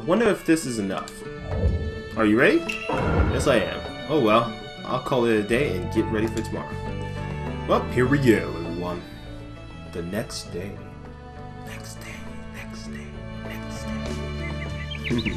wonder if this is enough. Are you ready? Yes, I am. Oh well, I'll call it a day and get ready for tomorrow. Well, here we go, everyone. The next day. Next day, next day, next day.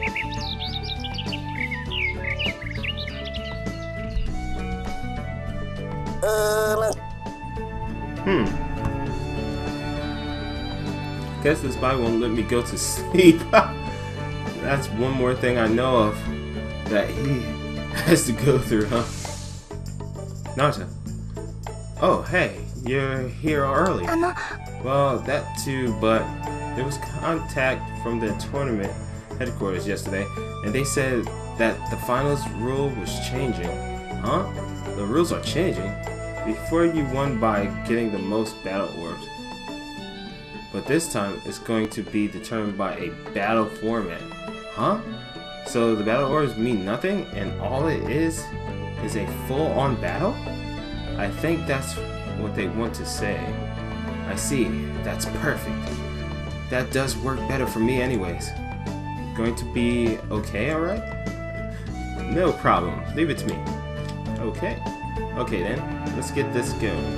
Guess this body won't let me go to sleep. That's one more thing I know of that he has to go through, huh? Naruto. Oh, hey, you're here early. Well, that too, but there was contact from the tournament headquarters yesterday, and they said that the finals rule was changing. Huh? The rules are changing? Before you won by getting the most battle orbs. But this time, it's going to be determined by a battle format. Huh? So the battle orbs mean nothing, and all it is a full-on battle? I think that's what they want to say. I see. That's perfect. That does work better for me anyways. Going to be okay, alright? No problem. Leave it to me. Okay. Okay then, let's get this going.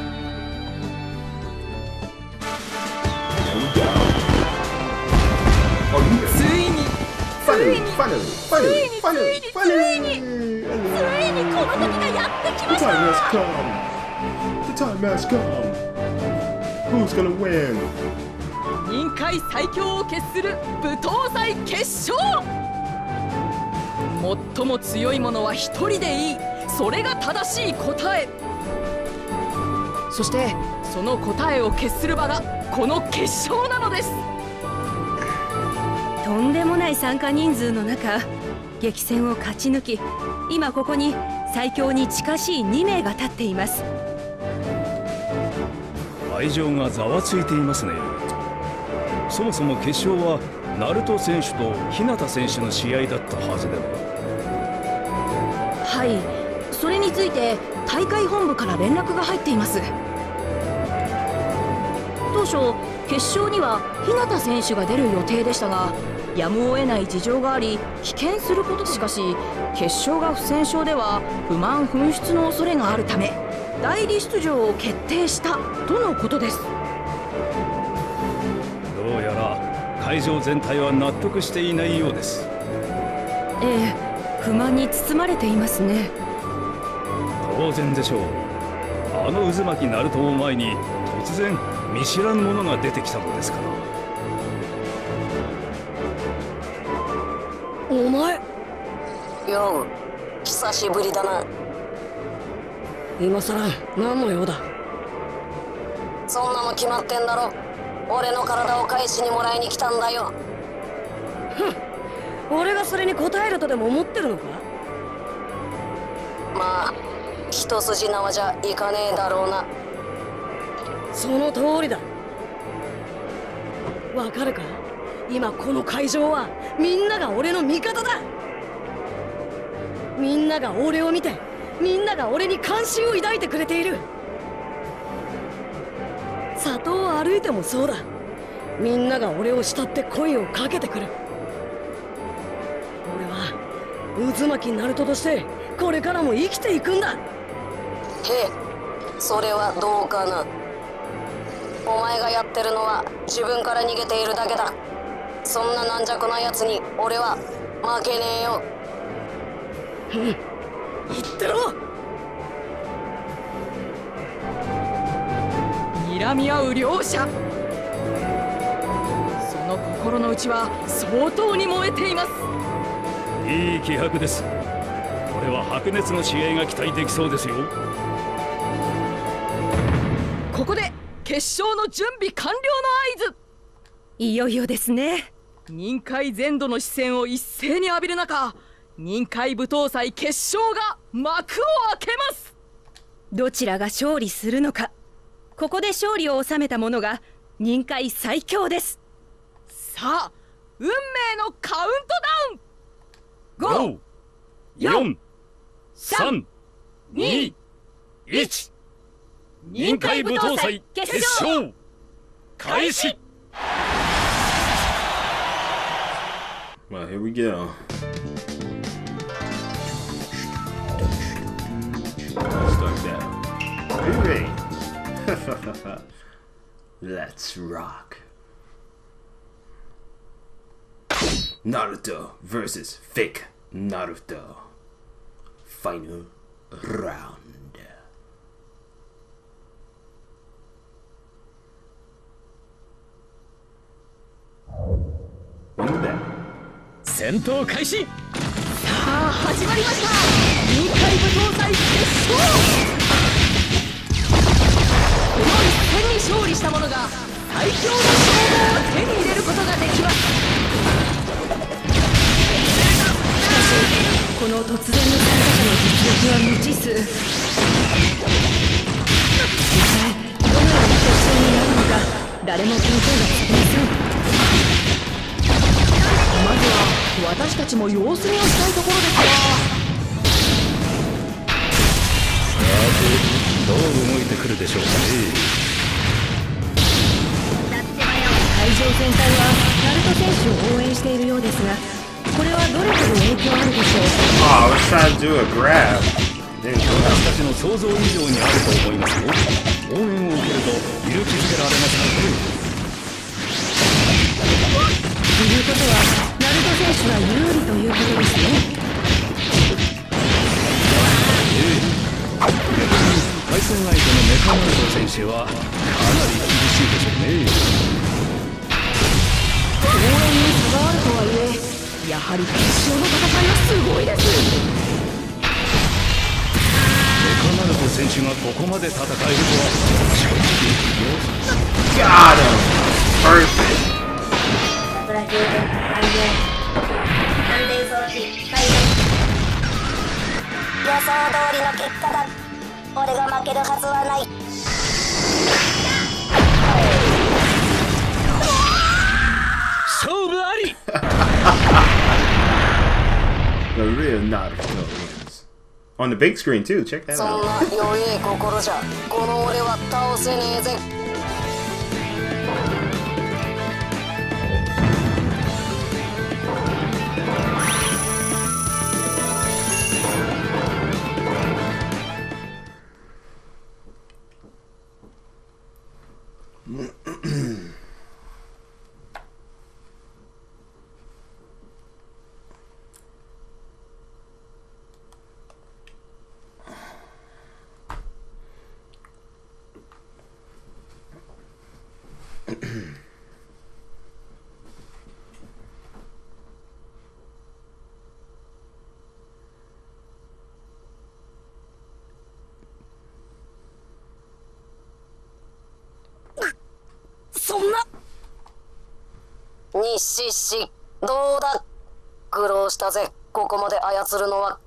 There we go. Oh yeah. Finally. The time has come. The time has come. Who's gonna win? 任界最強を決する武闘祭決勝。最も強い者は一人でいい。それが正しい答え。そしてその答えを決する場がこの決勝なのです。 とんでもない参加人数の中、激戦を勝ち抜き、今ここに最強に近しい2名が立っています。 会場がざわついていますね。そもそも決勝はナルト選手と日向選手の試合だったはずでは。 はい、それについて大会本部から連絡が入っています。当初決勝には日向選手が出る予定でしたが、やむを得ない事情があり棄権すること。しかし決勝が不戦勝では不満噴出の恐れがあるため代理出場を決定したとのことです。 どうやら会場全体は納得していないようです。 ええ、不満に包まれていますね。 当然でしょう。あの渦巻きナルトを前に突然見知らぬものが出てきたのですから。 お前よう、久しぶりだな。今さら何の用だ。そんなの決まってんだろ。俺の体を返しにもらいに来たんだよ。 ふん、俺がそれに答えるとでも思ってるのか。 まあ一筋縄じゃいかねえだろうな。 その通りだ。わかるか。今この会場はみんなが俺の味方だ。みんなが俺を見て、みんなが俺に関心を抱いてくれている。里を歩いてもそうだ。みんなが俺を慕って声をかけてくる。俺は渦巻きナルトとしてこれからも生きていくんだ。 へえ、それはどうかな。お前がやってるのは自分から逃げているだけだ。そんな軟弱なやつに俺は負けねえよ。 言ってろ。 睨み合う両者。その心の内は相当に燃えています。 いい気迫です。これは白熱の試合が期待できそうですよ。 ここで決勝の準備完了の合図。 いよいよですね。 任界全土の視線を一斉に浴びる中、任界武闘祭決勝が幕を開けます。 どちらが勝利するのか。ここで勝利を収めた者が任界最強です。 さあ、運命のカウントダウン。 5、4、3、2、1。任界武闘祭決勝開始。 Well, here we go. Start down. Hooray! Let's rock. Naruto versus fake Naruto. Final round. 戦闘開始。 さあ始まりました。臨海武闘祭決勝。この一戦に勝利した者が最強の称号を手に入れることができます。 この突然の参加者の実力は未知数。実際どのような決勝になるのか誰も見当がつきません。 まずは私たちも様子見をしたいところですが、 さてどう動いてくるでしょうかね。 会場全体はナルト選手を応援しているようですが、これはどれほど影響あるでしょう。 Oh, let's try to do a grab. 私たちの想像以上にあると思いますよ。応援を受けると勇気づけられますからね。 ということはナルト選手は有利ということですね。 逆に対戦相手のメカナルト選手はかなり厳しいでしょうね。 応援に差があるとはいえ、やはり決勝の戦いはすごいです。 メカナルト選手がここまで戦えるとは正直。 Got him! Perfect! 予想通りの結果だ。俺が負けるはずはない。 勝負あり。 The real Naruto wins. On the big screen too, check that そん out. な弱え心じゃこの俺は倒せねえぜ。そんな日誌氏どうだ。苦労したぜここまで操るのは。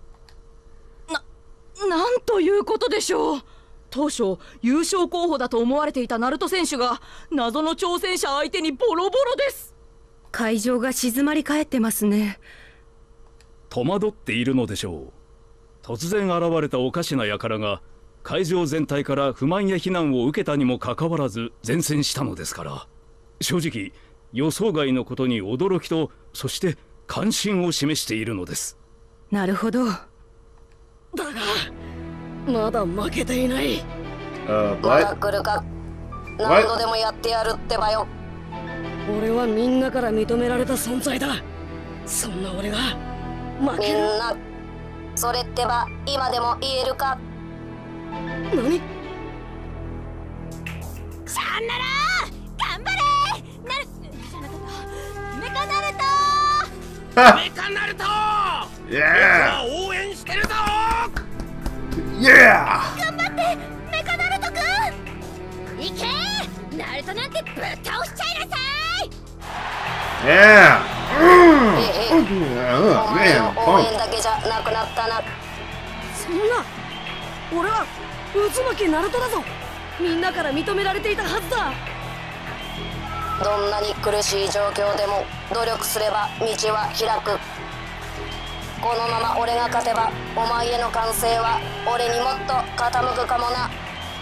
なんということでしょう。当初優勝候補だと思われていたナルト選手が謎の挑戦者相手にボロボロです。 会場が静まり返ってますね。 戸惑っているのでしょう。突然現れたおかしな輩が会場全体から不満や非難を受けたにもかかわらず善戦したのですから、正直予想外のことに驚きとそして関心を示しているのです。 なるほど。 だがまだ負けていない。 まだ来るか。何度でもやってやるってばよ。 俺はみんなから認められた存在だ。そんな俺が負みんける。 なそれってば今でも言えるか。 何？ さんなら頑張れなるじゃなかったメカナルト Ha! メカナルト Yeah! 応援してるぞ。 Yeah! 頑張ってメカナルトくんいけナルトなんてぶっ倒しちゃいなさい。 Yeah! お前 Man, の応 punk. 援だけじゃなくなったな。 そんな俺は渦巻きナルトだぞ。みんなから認められていたはずだ。 どんなに苦しい状況でも努力すれば道は開く。このまま俺が勝てばお前への歓声は俺にもっと傾くかもな。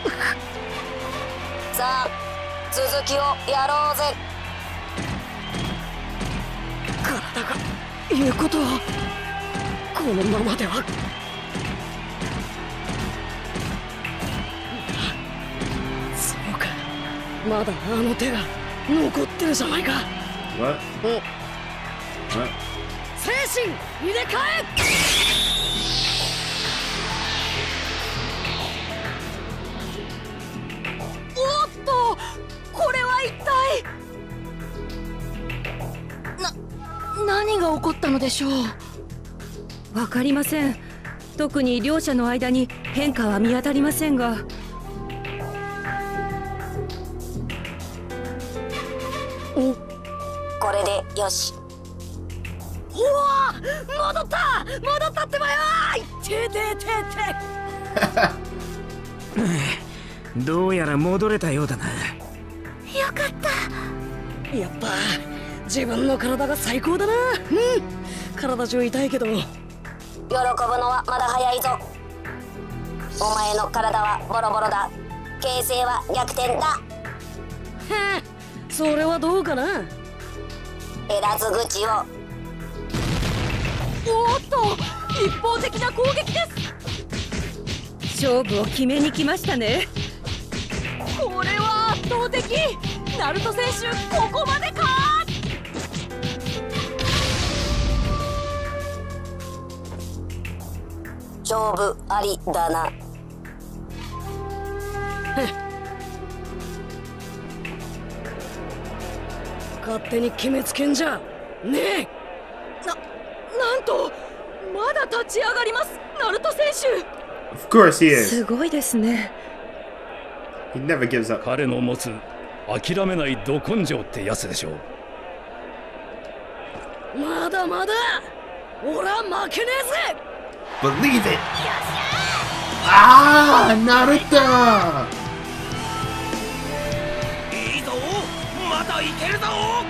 さあ続きをやろうぜ。 体たが言うことはこのままでは。そうか、まだあの手が残ってるじゃないか。 What? What? 精神入れ替え。 おっと、これは一体何が起こったのでしょう。 わかりません。特に両者の間に変化は見当たりませんが。 これでよし。 おわ、戻ったってばよ。てててて。 どうやら戻れたようだな。 よかった。やっぱ自分の体が最高だな。体中痛いけど。 喜ぶのはまだ早いぞ。お前の体はボロボロだ。形勢は逆転だ。 それはどうかな。 えらず口を。 おっと、一方的な攻撃です。 勝負を決めに来ましたね。 これは圧倒的。ナルト選手、ここまでか。 勝負ありだな。 勝手に決めつけんじゃねえ。 なんとまだ立ち上がります、ナルト選手。 Of course he is. すごいですね。 He never gives up. 彼の持つ諦めないど根性ってやつでしょう。 まだまだ俺は負けねえぜ。 Believe it. Ah, Naruto. いいぞ、まだいけるぞ。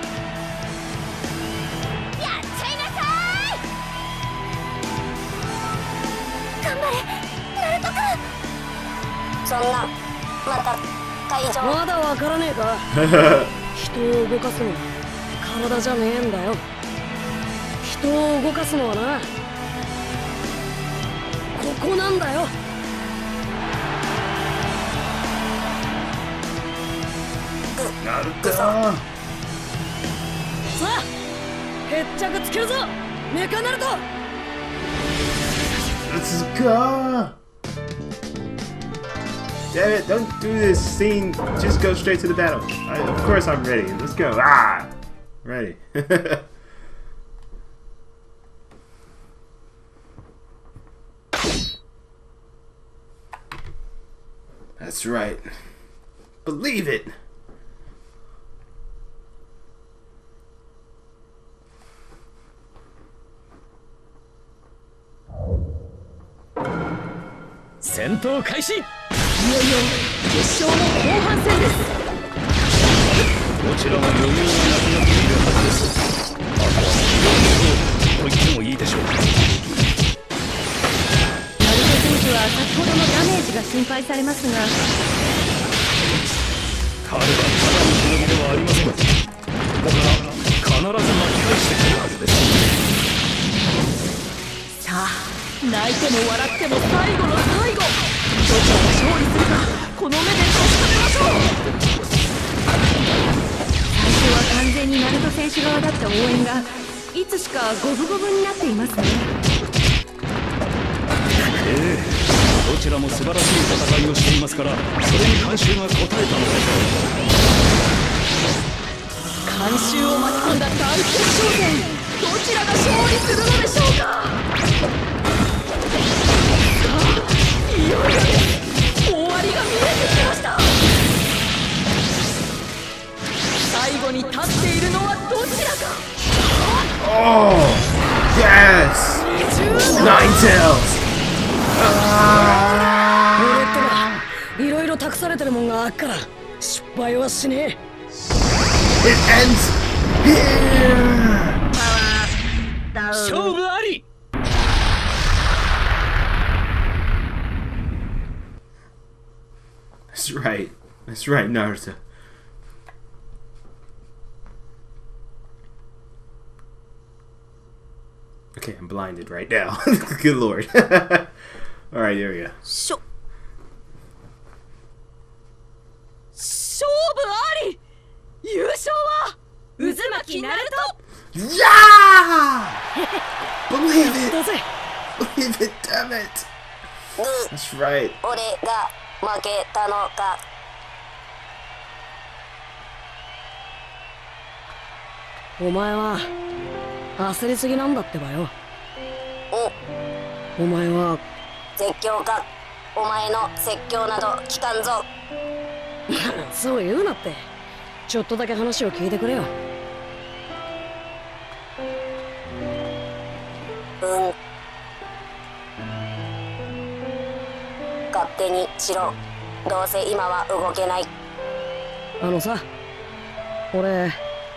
そんなまた会場。 まだわからねえか。人を動かすのは体じゃねえんだよ。人を動かすのはな、ここなんだよ。 Naruto. さあ決着つけるぞ、メカナルト。 Let's go. Damn it, don't do this scene. Just go straight to the battle. Of course I'm ready. Let's go. Ah! Ready. That's right. Believe it. 戦闘開始。 いよいよ決勝の後半戦です。 どちらも余裕がなくなっているはずです。あとはと言ってもいいでしょう。 ナルト選手は先ほどのダメージが心配されますが、 彼はただのしのぎではありません。ここから必ず巻き返してくるはずです。 さあ、泣いても笑っても最後の最後、どちらが勝利するか、この目で確かめましょう。 最初は完全にナルト選手側だった応援がいつしか五分五分になっていますね。 どちらも素晴らしい戦いをしていますから、それに観衆が応えたのでしょう。 観衆を巻き込んだ大決勝戦、どちらが勝利するのでしょうか。いよいよ終わりが見えてきました。最後に立っているのはどちらか。 Oh! Yes! Nine Tails! 俺ってのはいろいろ託されてるもんがあっから失敗はしねえ。 It ends here! 勝負あり。 That's right. That's right, Naruto. Okay, I'm blinded right now. Good lord. Alright, there we go. 勝負あり。優勝は渦巻ナルト。 Yeah! Believe it! だぜ。 Believe it, damn it! グ That's right. ー、俺が負けたのか。 お前は焦りすぎなんだってばよ。お前は絶叫か。お前の説教など聞かんぞ。 そう言うなって。ちょっとだけ話を聞いてくれよ。 勝手にしろ。どうせ今は動けない。 あのさ、俺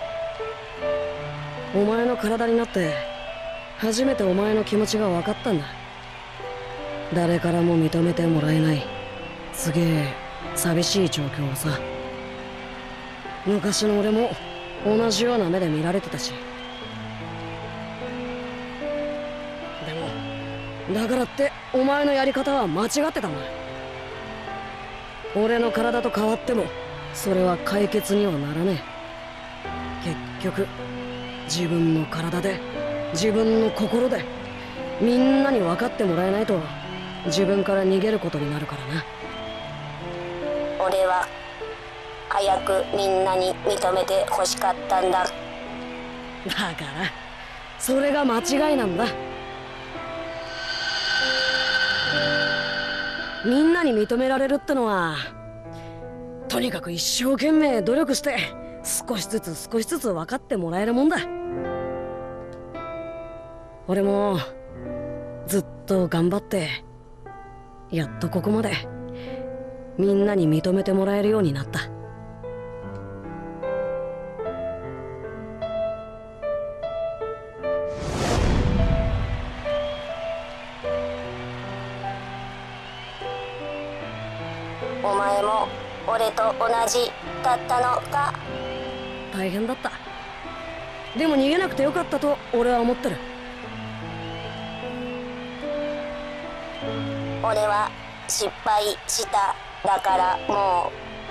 お前の体になって初めてお前の気持ちが分かったんだ。誰からも認めてもらえないすげえ寂しい状況をさ。昔の俺も同じような目で見られてたし。でもだからってお前のやり方は間違ってたんだ。俺の体と変わってもそれは解決にはならねえ。結局自分の体で自分の心でみんなに分かってもらえないと自分から逃げることになるからな。 俺は早くみんなに認めて欲しかったんだ。 だからそれが間違いなんだ。みんなに認められるってのはとにかく一生懸命努力して少しずつ分かってもらえるもんだ。俺もずっと頑張ってやっとここまでみんなに認めてもらえるようになった。 お前も俺と同じだったのか。 大変だった。でも逃げなくてよかったと俺は思ってる。 俺は失敗した。だからも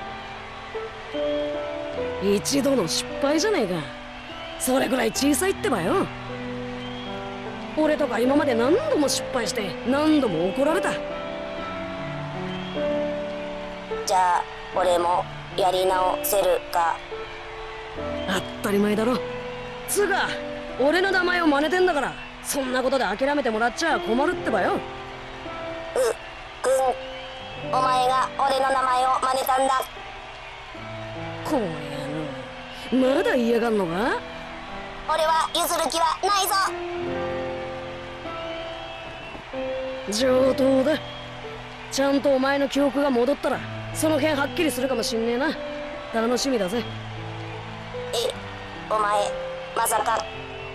う一度の失敗じゃねえか。それぐらい小さいってばよ。俺とか今まで何度も失敗して何度も怒られた。 じゃあ俺もやり直せるか。 当たり前だろ。つうか俺の名前を真似てんだからそんなことで諦めてもらっちゃ困るってばよ。 お前が俺の名前を真似たんだ。 この野郎まだ嫌がんのか。 俺は譲る気はないぞ。 上等だ。ちゃんとお前の記憶が戻ったらその辺はっきりするかもしんねえな。楽しみだぜ。 お前まさか。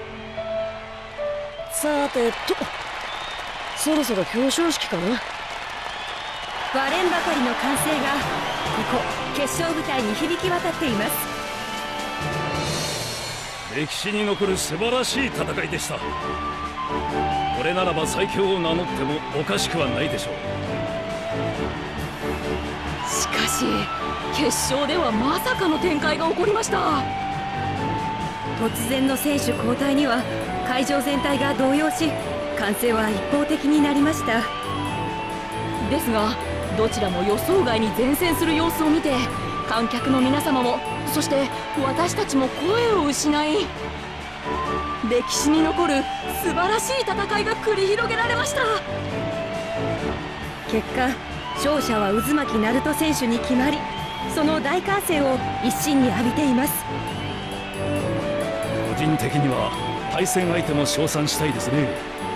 さてとそろそろ表彰式かな。 割れんばかりの歓声がここ決勝舞台に響き渡っています。 歴史に残る素晴らしい戦いでした。これならば最強を名乗ってもおかしくはないでしょう。 しかし決勝ではまさかの展開が起こりました。 突然の選手交代には会場全体が動揺し歓声は一方的になりました。 ですがどちらも予想外に善戦する様子を見て観客の皆様もそして私たちも声を失い歴史に残る素晴らしい戦いが繰り広げられました。 結果勝者は渦巻ナルト選手に決まりその大歓声を一身に浴びています。 個人的には対戦相手も称賛したいですね。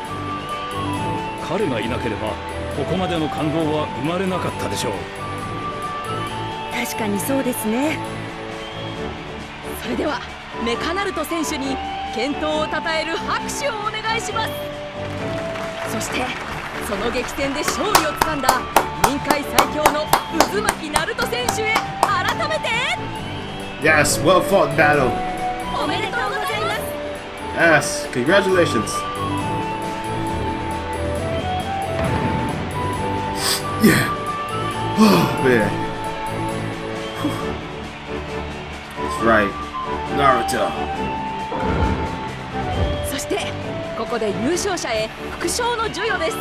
彼がいなければここまでの感動は生まれなかったでしょう。 確かにそうですね。 それではメカナルト選手に健闘をたたえる拍手をお願いします。そしてその激戦で勝利をつかんだ臨海最強の渦巻ナルト選手へ改めて Yes, well fought battle. おめでとうございます。 Yes, congratulations. Yeah. Oh man. That's right. Naruto. そしてここで優勝者へ副賞の授与です。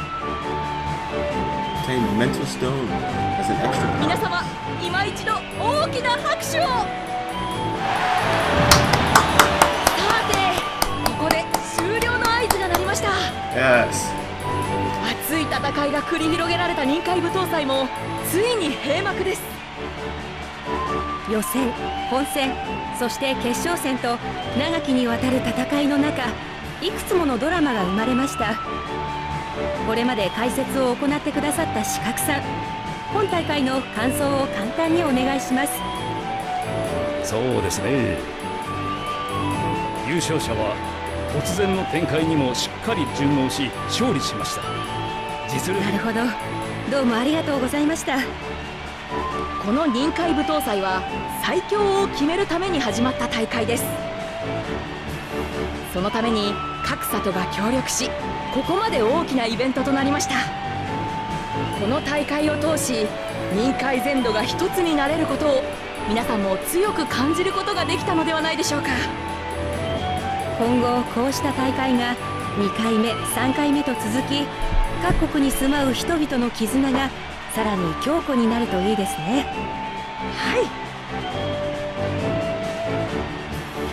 Obtain mental stone as an extra power. 皆様今一度大きな拍手を。さてここで終了の合図が鳴りました。 Yes. 熱い戦いが繰り広げられた臨海武闘祭もついに閉幕です。 予選、本戦、そして決勝戦と長きにわたる戦いの中、いくつものドラマが生まれました。これまで解説を行ってくださった四角さん、本大会の感想を簡単にお願いします。 そうですね。優勝者は突然の展開にもしっかり順応し勝利しました。実力。 なるほど、どうもありがとうございました。 この臨海武闘祭は最強を決めるために始まった大会です。そのために各里が協力し、ここまで大きなイベントとなりました。この大会を通し臨海全土が一つになれることを皆さんも強く感じることができたのではないでしょうか。 今後こうした大会が2回目3回目と続き、各国に住まう人々の絆がさらに強固になるといいですね。 はい、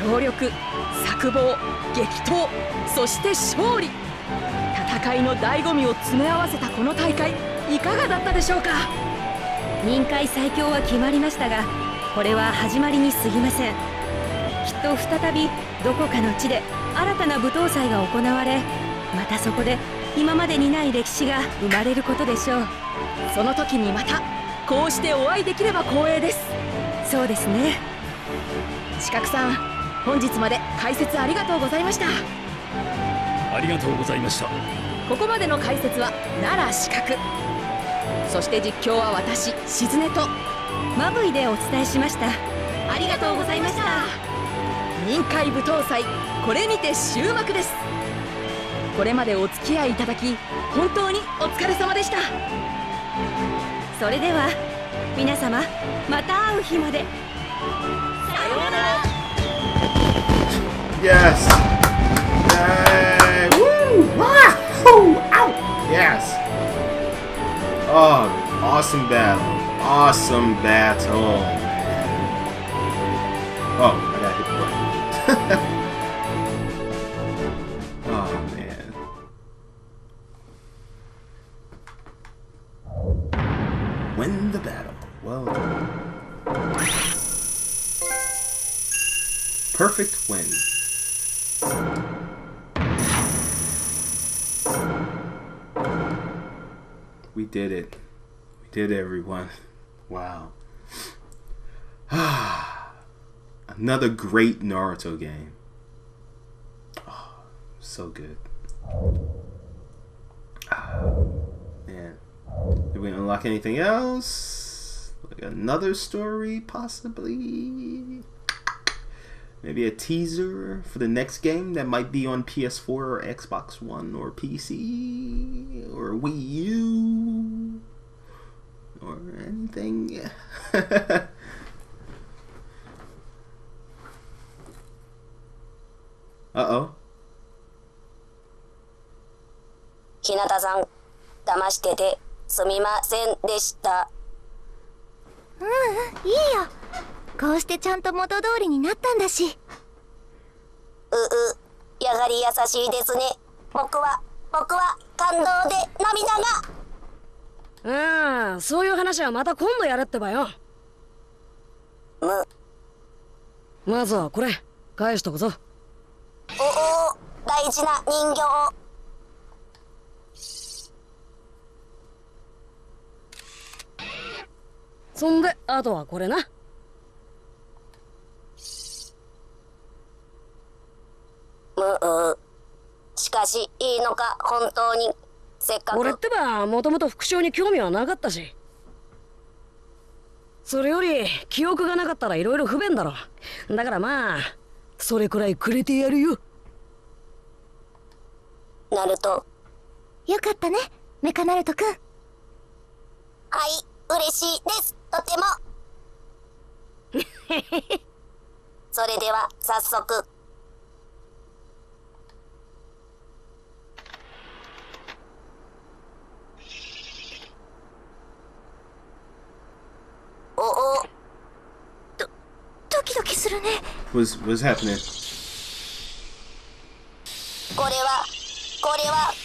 協力、策謀、激闘、そして勝利、戦いの醍醐味を詰め合わせたこの大会、いかがだったでしょうか。 臨海最強は決まりましたが、これは始まりに過ぎません。きっと再びどこかの地で新たな武闘祭が行われ、またそこで今までにない歴史が生まれることでしょう。 その時にまたこうしてお会いできれば光栄です。 そうですね。 四角さん、本日まで解説ありがとうございました。 ありがとうございました。 ここまでの解説は奈良四角、そして実況は私しずねとマブイでお伝えしました。 ありがとうございました。臨海武闘祭、これにて終幕です。これまでお付き合いいただき本当にお疲れ様でした。 それでは皆様、また会う日まで。さようなら。 Yes. Yay. Woo. Ah. Woo. Ow. Yes. Oh, awesome battle. Awesome battle. Oh, I got hit the button. Oh man. Win the battle. Well done. Perfect win. We did it. We did it, everyone. Wow. Another great Naruto game. Oh, so good. Man. Did we unlock anything else? Like another story, possibly? Maybe a teaser for the next game that might be on PS4 or Xbox One or PC or Wii U or anything. Uh-oh. 日向さん、騙しててすみませんでした。 いいよ。こうしてちゃんと元通りになったんだし。 やはり優しいですね。僕は感動で涙が。そういう話はまた今度やれってばよ。まずはこれ返しとくぞ。 大事な人形。 そんであとはこれな。 しかしいいのか、本当に。せっかく。 俺ってばもともと副将に興味はなかったし。それより記憶がなかったらいろいろ不便だろ。だからまあそれくらいくれてやるよ。 ナルト。 よかったね、メカナルト君。 はい、嬉しいです。とても。それでは早速。おお。 ドキドキするね。 What's happening? これは。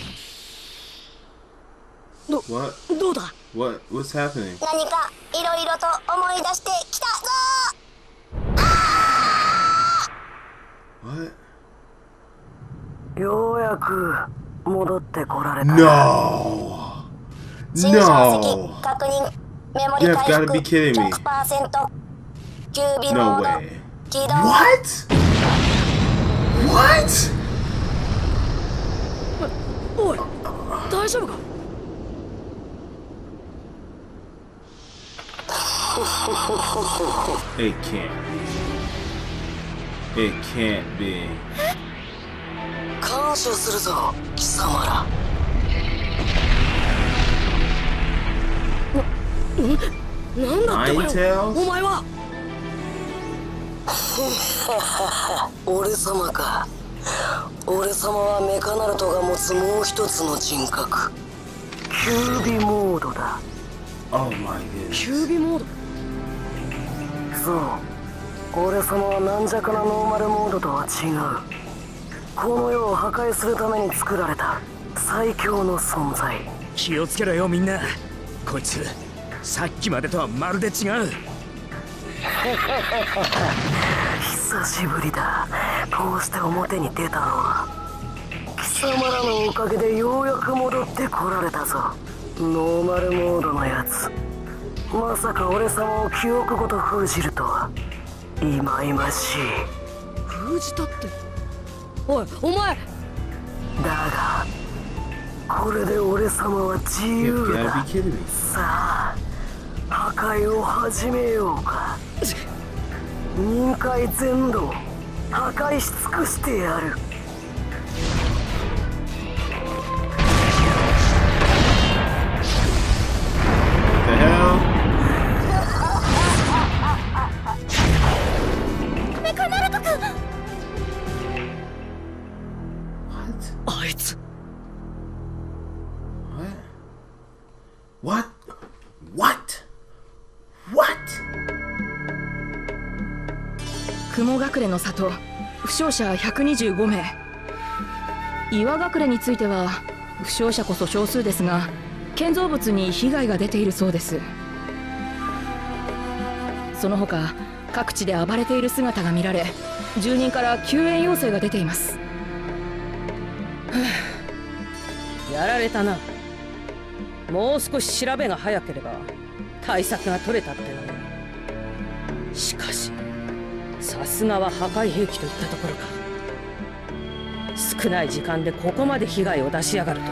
What? どうだ What's happening? 何かいろいろと思い出してきたぞ。 What? ようやく戻ってこられた。 No! 新証 No! 跡確認。メモリ You 回 have 復 gotta be kidding me. 100%。キュービモ No ード way. 起動。 What? What? おい、大丈夫か？ It can't. It can't be. 感謝するぞ、貴様ら。なんだってこれ Ninetales? お前は。俺様か。俺様はメカナルトが持つもう一つの人格、キュービモードだ。 Oh my goodness. キュービモード。そう、俺様は軟弱なノーマルモードとは違う。この世を破壊するために作られた最強の存在。 気をつけろよみんな。こいつさっきまでとはまるで違う。 久しぶりだ、こうして表に出たのは。貴様らのおかげでようやく戻ってこられたぞ、ノーマルモードのやつ。まさか俺様を記憶ごと封じるとは忌々しい。封じたって。おい、お前。だがこれで俺様は自 You 由 gotta だ。 be kidding me. さあ破壊を始めようか。臨界全土を破壊し尽くしてやる。 The hell? メカナルト君。 あいつ。 What? What? What? 雲隠れの里、負傷者125名。岩隠れについては負傷者こそ少数ですが、建造物に被害が出ているそうです。その他各地で暴れている姿が見られ、住人から救援要請が出ています。 やられたな。もう少し調べが早ければ対策が取れたってのに。しかしさすがは破壊兵器といったところか。少ない時間でここまで被害を出しやがると。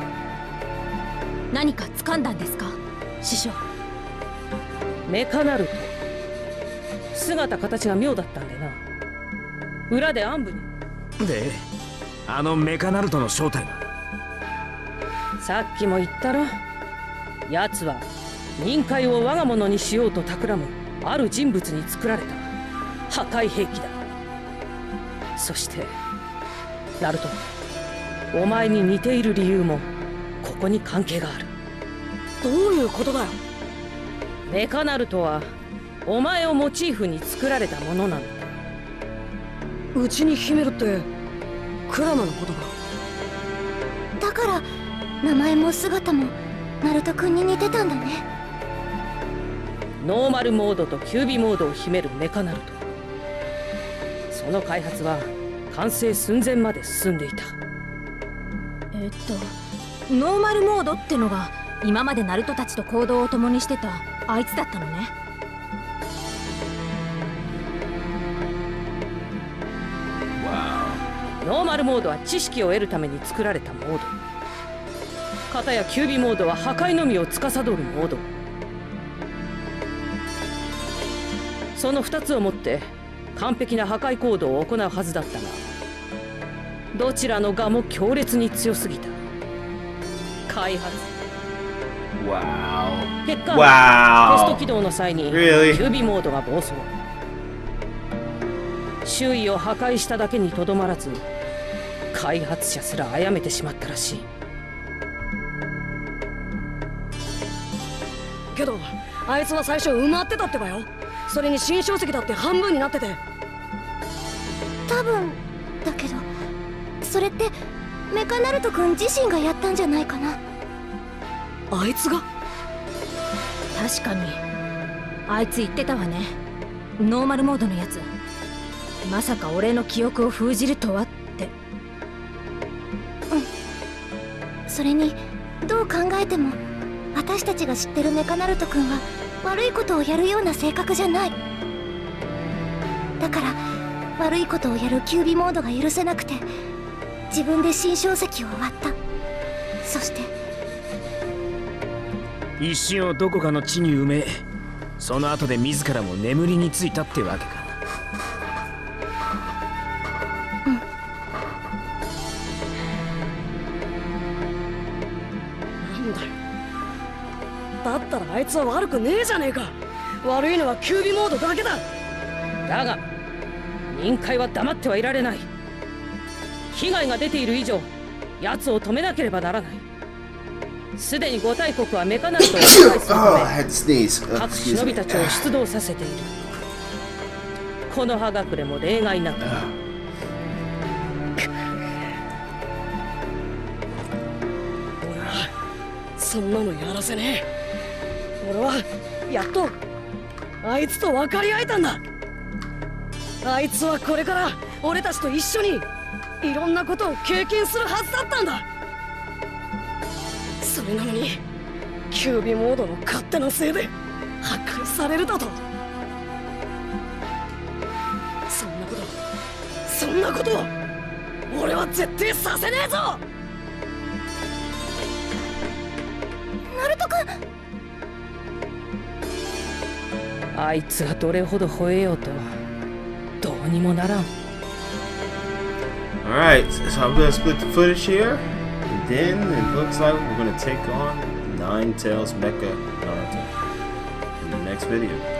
何か掴んだんですか、師匠。 メカナルト、姿形が妙だったんでな。裏で暗部に。 で、あのメカナルトの正体は。 さっきも言ったろ。奴は臨界を我が物にしようと企むある人物に作られた破壊兵器だ。そしてナルト、お前に似ている理由もここに関係がある。 どういうことだよ。 メカナルトはお前をモチーフに作られたものなのだ。 うちに秘めるってクラマのことか。 だから名前も姿もナルト君に似てたんだね。 ノーマルモードとキュービモードを秘めるメカナルト、その開発は完成寸前まで進んでいた。 ノーマルモードってのが今までナルトたちと行動を共にしてたあいつだったのね。 ノーマルモードは知識を得るために作られたモード。片やキュービモードは破壊のみを司るモード。その2つをもって完璧な破壊行動を行うはずだったが、どちらの側も強烈に強すぎた。開発 Wow. 結果、 Wow. テスト起動の際に Really? キュービモードが暴走。周囲を破壊しただけにとどまらず、開発者すら殺めてしまったらしい。 けどあいつは最初埋まってたってばよ。それに新硝石だって半分になってて。 多分だけど、それってメカナルト君自身がやったんじゃないかな。 あいつが？ 確かにあいつ言ってたわね。ノーマルモードのやつ、まさか俺の記憶を封じるとはって。 それにどう考えても私たちが知ってるメカナルト君は悪いことをやるような性格じゃない。だから悪いことをやるキュービモードが許せなくて自分で新硝石を割った。そして石をどこかの地に埋め、その後で自らも眠りについたってわけか。 なんだよ。だったらあいつは悪くねえじゃねえか。悪いのはキュービモードだけだ。 だが臨界は黙ってはいられない。被害が出ている以上、奴を止めなければならない。すでに5大国はメカナルトを破壊する Oh, I た had to sneeze. め、各 Excuse 忍 me. びたちを出動させている。この葉隠れも例外なく。 俺はそんなのやらせねえ。俺はやっとあいつと分かり合えたんだ。あいつはこれから俺たちと一緒にいろんなことを経験するはずだったんだ。それなのにキュービモードの勝手なせいで破壊されるだと。そんなこと俺は絶対させねえぞ。 ナルト君、 あいつがどれほど吠えようとどうにもならん。 Alright, so I'm gonna split the footage here. And then it looks like we're gonna take on Nine Tails Mecha Naruto in the next video.